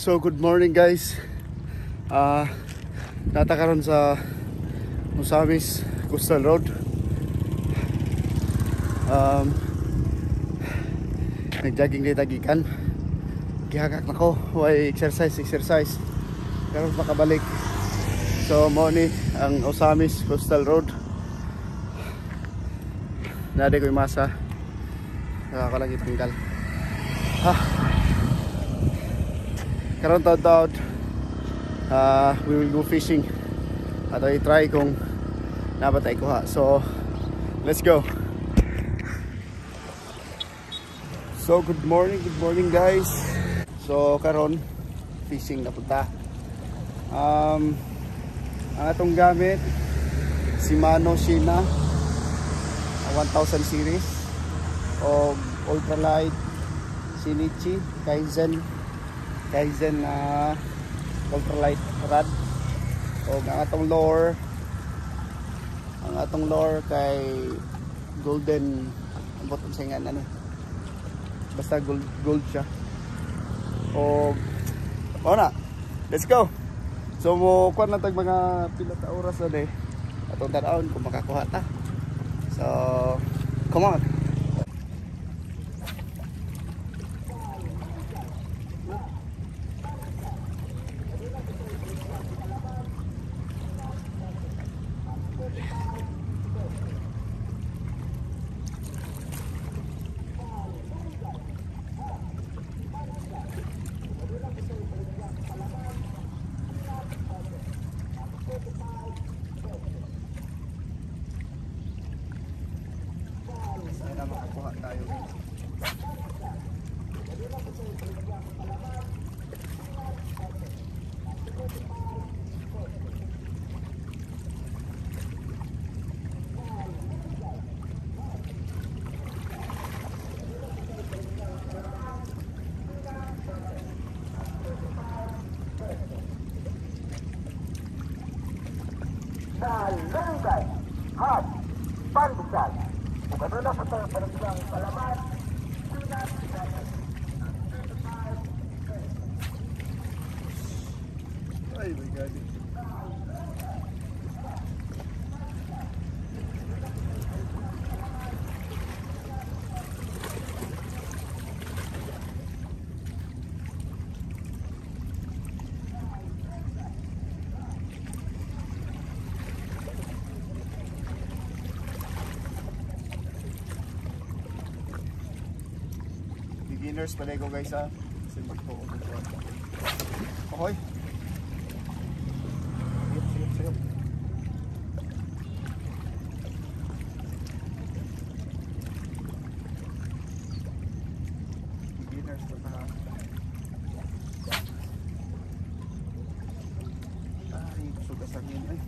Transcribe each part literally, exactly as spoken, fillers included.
So good morning guys. Uh, natakaroon sa Musamis Coastal Road. Um, Nag-jogging dito gikan. Gihagak na ko, way exercise exercise. Pero makabalik. So mo ni ang Musamis Coastal Road. Nade ko imasa. Nakaka lang itanggal. Ha. Karon taod-taod uh, we will go fishing at i-try kung nabatay ko ha. So let's go. So good morning, good morning guys. So karon fishing na punta. Um, ang atong gamit Shimano Shina one thousand series o ultralight Shinichi Kaizen Kaizen na uh, ultralight rod. O ang atong lure ang atong lure kay golden ang bottom sa nga ano basta gold, gold siya. O o na, let's go. So mo kuan na tag mga pila ta oras na eh atong tan-awon kung makakuha ta. So come on. Sana makakuha tayo. Barangay Hub Pandesal. Bukan na sa barangay Palaman. Ay my god. Beginners pala ko guys ha. Simple ko. Okay. Sayop, sayop, sayop. Beginners pala ha. Ay, sugas ang yun ay.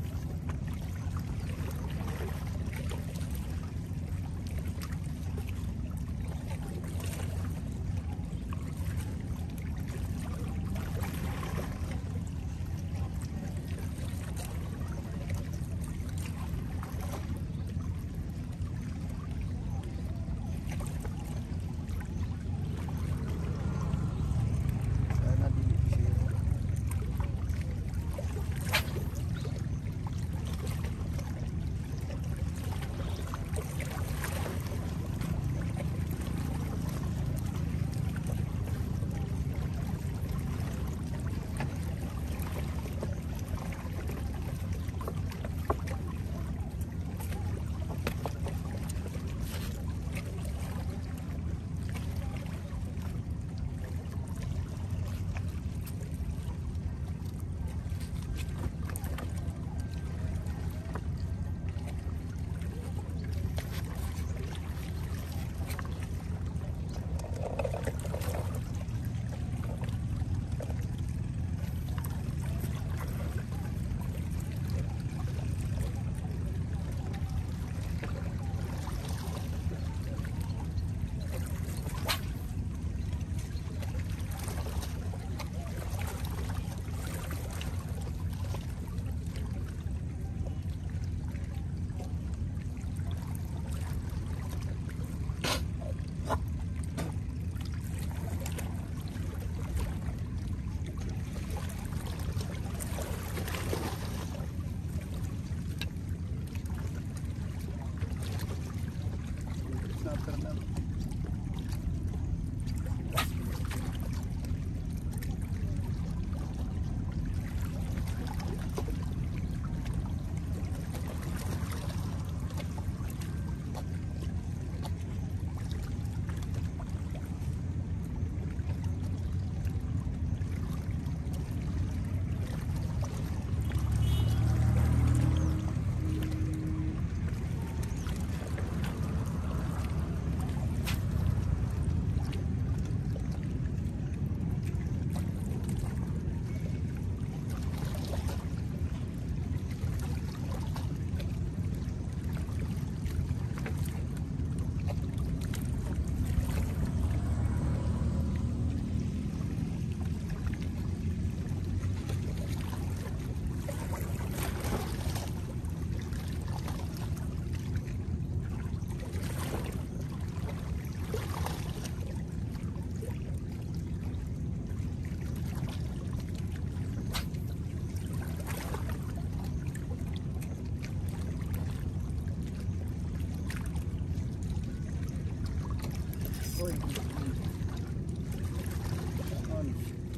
Uy. On.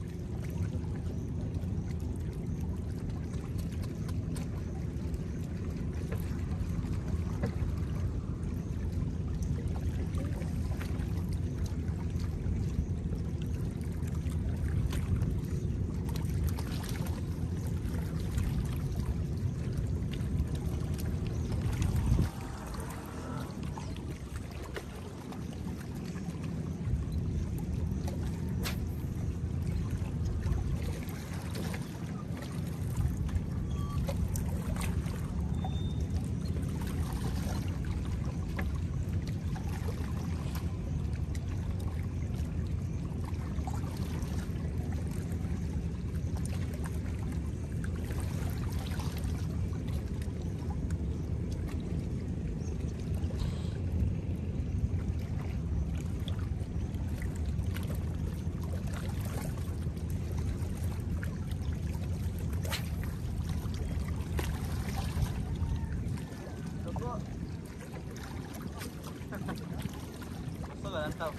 Mantap.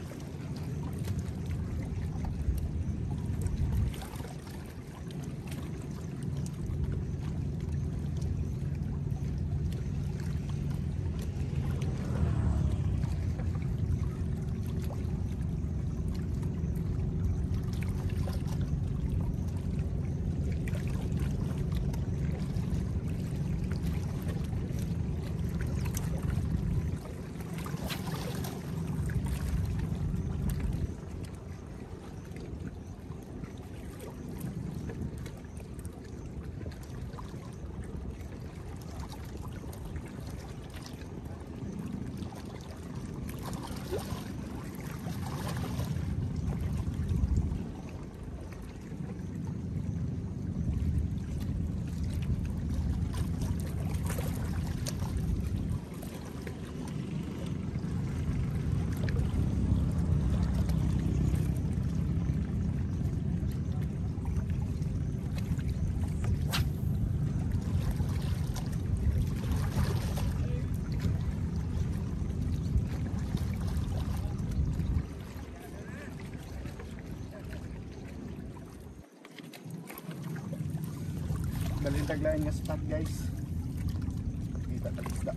Balintaglayan nga spot guys. Kita ka isda.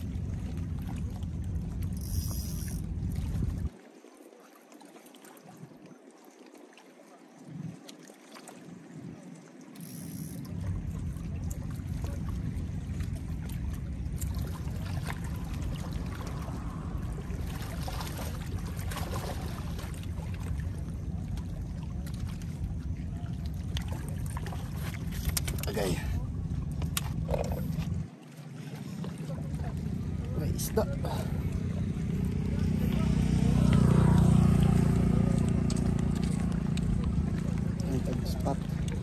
Okay. May isda. Ang tag-spot.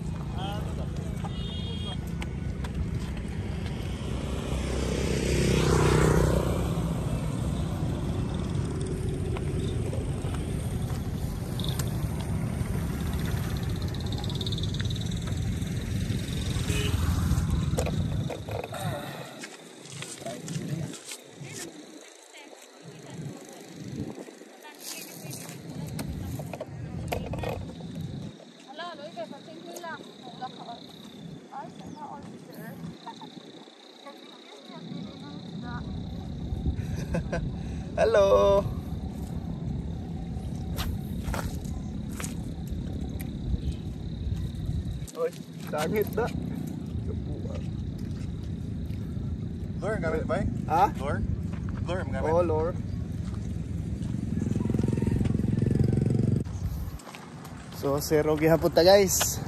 Hello. Oy, sangit na. Lure, gamit ba? Ha? Lure? Lure, gamit. Oh, lure. So, zero gihapon ta guys.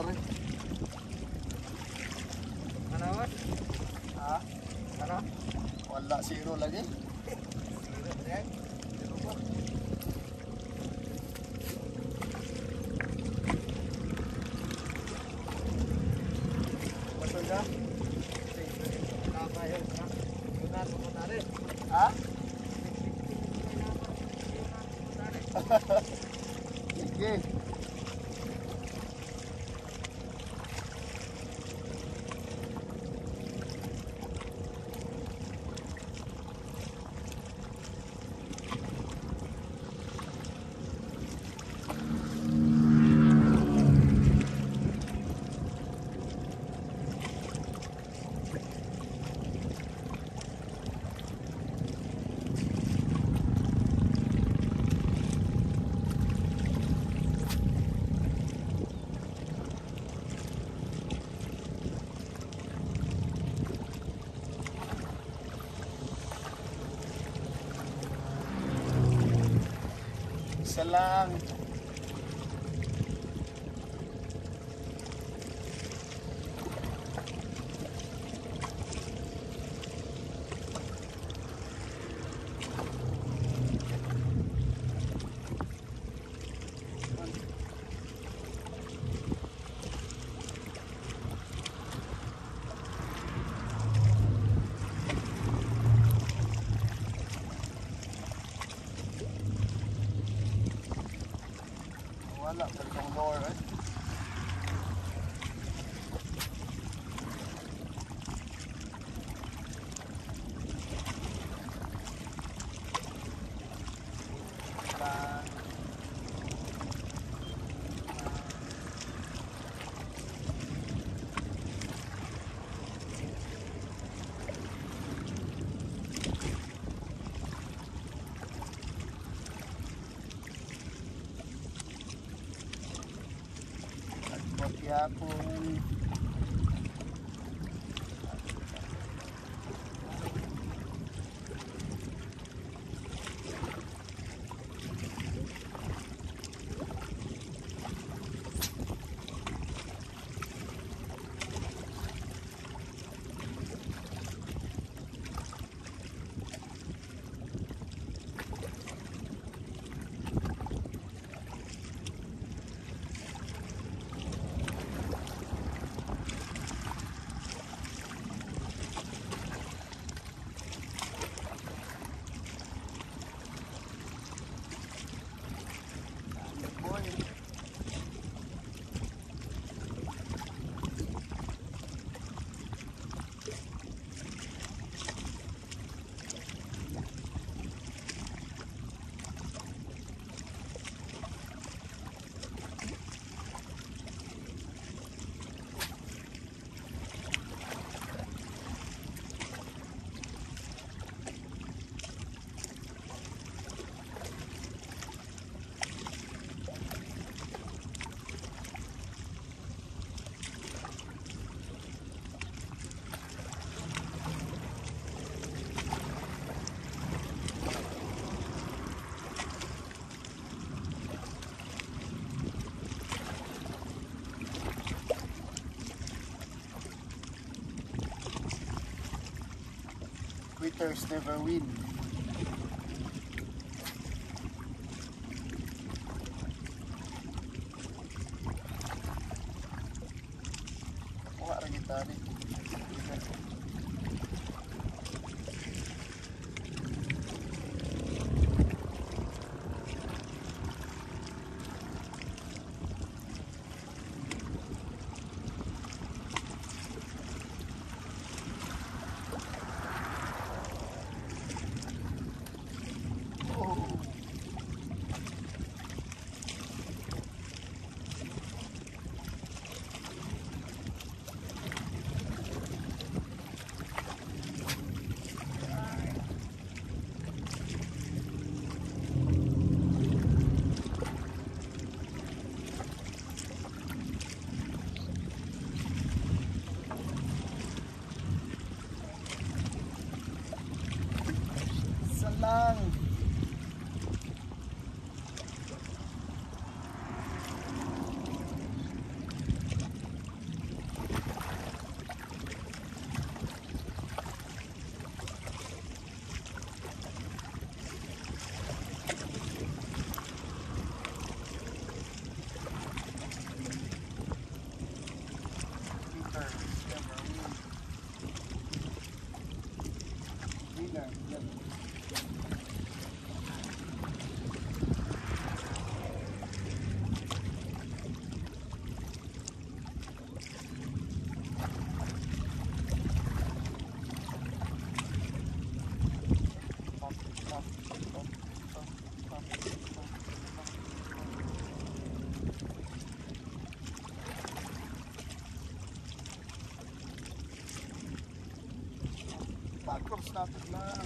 rin. Ano ba? Ha? Ano? Wala, zero lagi. Zero ba yan? Zero ba? Masod ka? Nakakayaw na. Yunan mo na rin. Ha? Sige. Isa lang. Wala, itong door eh. Lang. Yapong quitters never win. Wala rin yung tali. Lang. Takos natin lang.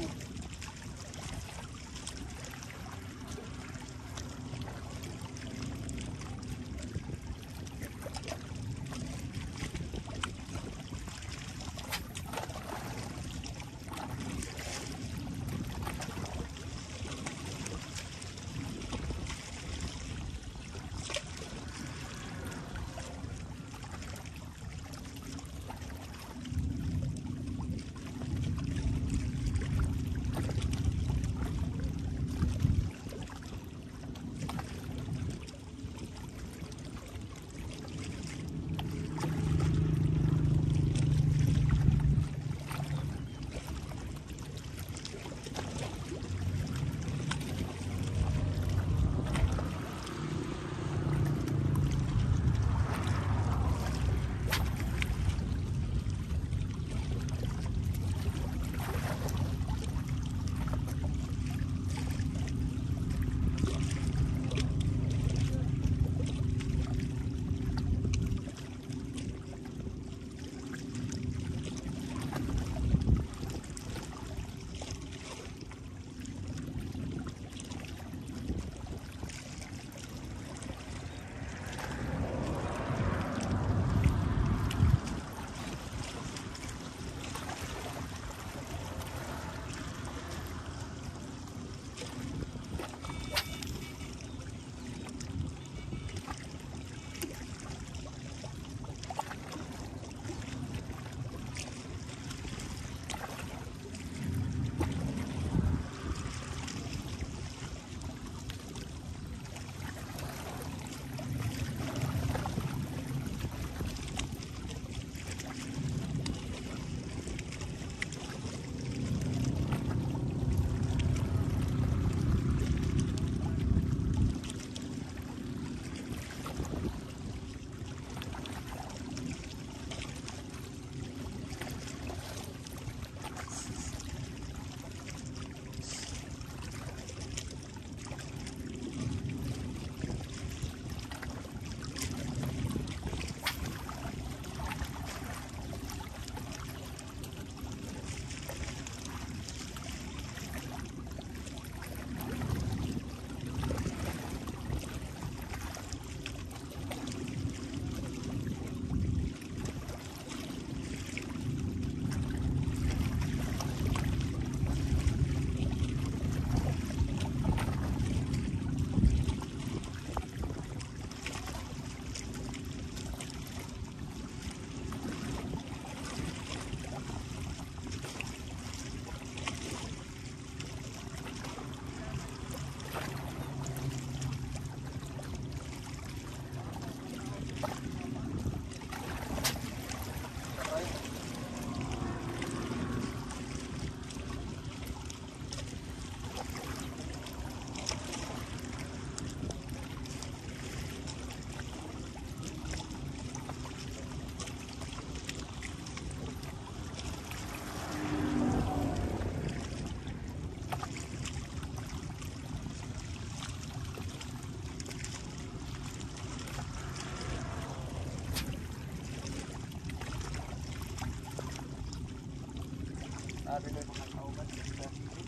Sabi ko yung mga kauban dito.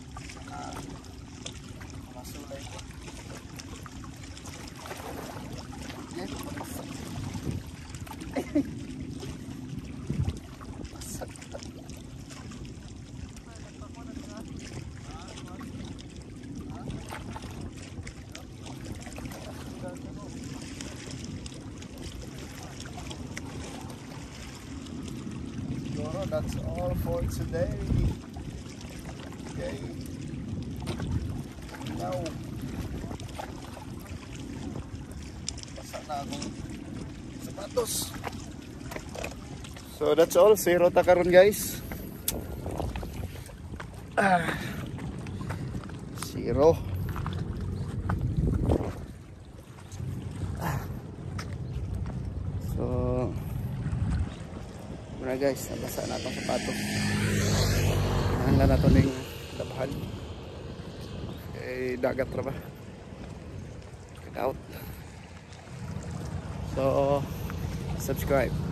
Uh, mga sulay ko. Yes, masak. Masak. So that's all for today. Okay. Now, basa na akong sapatos. So that's all. Zero ta karon guys. Ah. Zero. Ah. So, muna guys, nabasa na itong sapatos. Hanggang na ito ng labahan. Eh, dagat na ba? Check out. So, subscribe.